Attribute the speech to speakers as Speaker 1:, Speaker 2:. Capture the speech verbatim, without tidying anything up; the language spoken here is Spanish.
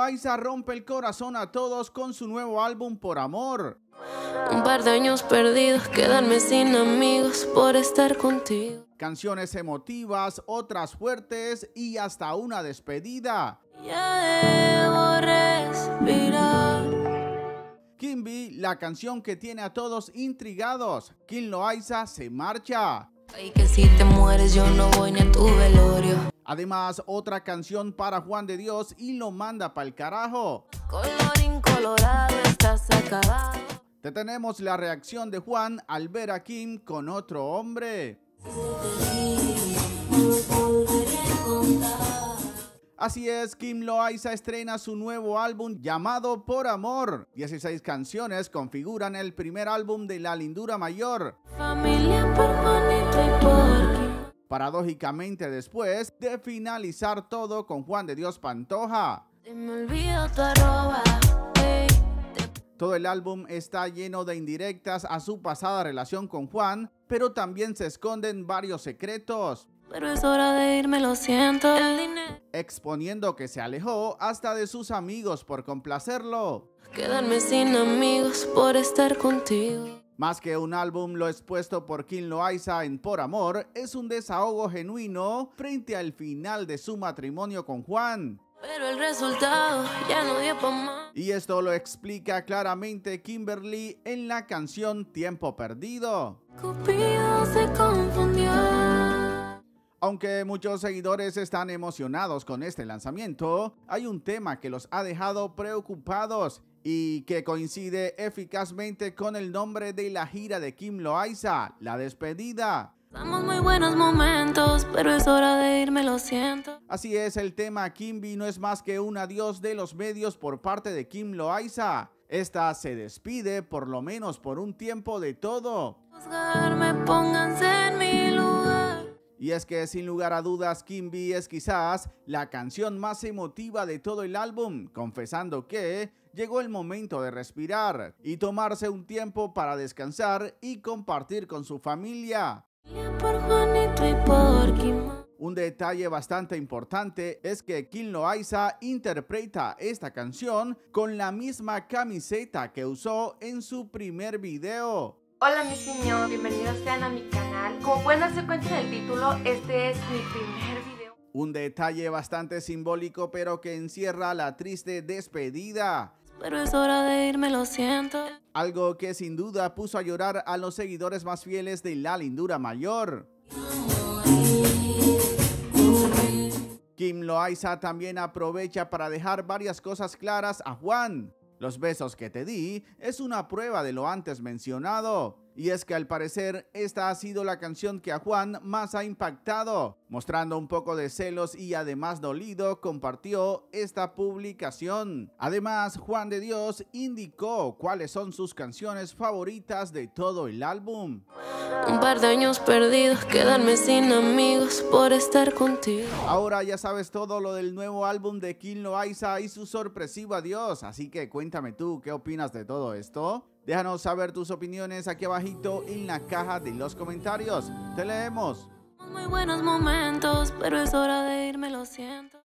Speaker 1: Loaiza rompe el corazón a todos con su nuevo álbum Por Amor.
Speaker 2: Un par de años perdidos, quedarme sin amigos por estar contigo.
Speaker 1: Canciones emotivas, otras fuertes y hasta una despedida.
Speaker 2: Ya debo respirar.
Speaker 1: Kimby, la canción que tiene a todos intrigados. King Loaiza se marcha.
Speaker 2: Ay, que si te mueres yo no voy ni a tu velorio.
Speaker 1: Además, otra canción para Juan de Dios y lo manda pa'l carajo.
Speaker 2: Colorín colorado, estás acabado.
Speaker 1: Te tenemos la reacción de Juan al ver a Kim con otro hombre. Así es, King Loaiza estrena su nuevo álbum llamado Por Amor. dieciséis canciones configuran el primer álbum de La Lindura Mayor.
Speaker 2: Familia por Juanito y por Kim.
Speaker 1: Paradójicamente, después de finalizar todo con Juan de Dios Pantoja.
Speaker 2: Se me olvidó tu arroba. Ey, te...
Speaker 1: Todo el álbum está lleno de indirectas a su pasada relación con Juan, pero también se esconden varios secretos.
Speaker 2: Pero es hora de irme, lo siento. El dinero.
Speaker 1: Exponiendo que se alejó hasta de sus amigos por complacerlo.
Speaker 2: Quedarme sin amigos por estar contigo.
Speaker 1: Más que un álbum, lo expuesto por King Loaiza en Por Amor es un desahogo genuino frente al final de su matrimonio con Juan.
Speaker 2: Pero el resultado ya no dio pa' más.
Speaker 1: Y esto lo explica claramente Kimberly en la canción Tiempo Perdido.
Speaker 2: Cupido se confundió.
Speaker 1: Aunque muchos seguidores están emocionados con este lanzamiento, hay un tema que los ha dejado preocupados y que coincide eficazmente con el nombre de la gira de King Loaiza, La Despedida.
Speaker 2: Damos muy buenos momentos, pero es hora de irme, lo siento.
Speaker 1: Así es, el tema Kimby no es más que un adiós de los medios por parte de King Loaiza. Esta se despide, por lo menos por un tiempo, de todo.
Speaker 2: Juzgarme, pónganse en mi lugar.
Speaker 1: Y es que sin lugar a dudas Kimby es quizás la canción más emotiva de todo el álbum, confesando que llegó el momento de respirar y tomarse un tiempo para descansar y compartir con su familia.
Speaker 2: Por Juanito y por Kim.
Speaker 1: Un detalle bastante importante es que King Loaiza interpreta esta canción con la misma camiseta que usó en su primer video.
Speaker 3: Hola mis niños, bienvenidos sean a mi canal. Como pueden darse cuenta en el título, este es mi primer video.
Speaker 1: Un detalle bastante simbólico pero que encierra la triste despedida.
Speaker 2: Pero es hora de irme, lo siento.
Speaker 1: Algo que sin duda puso a llorar a los seguidores más fieles de La Lindura Mayor. King Loaiza también aprovecha para dejar varias cosas claras a Juan. Los besos que te di es una prueba de lo antes mencionado. Y es que al parecer esta ha sido la canción que a Juan más ha impactado. Mostrando un poco de celos y además dolido, compartió esta publicación. Además, Juan de Dios indicó cuáles son sus canciones favoritas de todo el álbum.
Speaker 2: Un par de años perdidos, quedarme sin amigos por estar contigo.
Speaker 1: Ahora ya sabes todo lo del nuevo álbum de King Loaiza y su sorpresivo adiós. Así que cuéntame tú, ¿qué opinas de todo esto? Déjanos saber tus opiniones aquí abajito en la caja de los comentarios. Te leemos.
Speaker 2: Muy buenos momentos, pero es hora de irme, lo siento.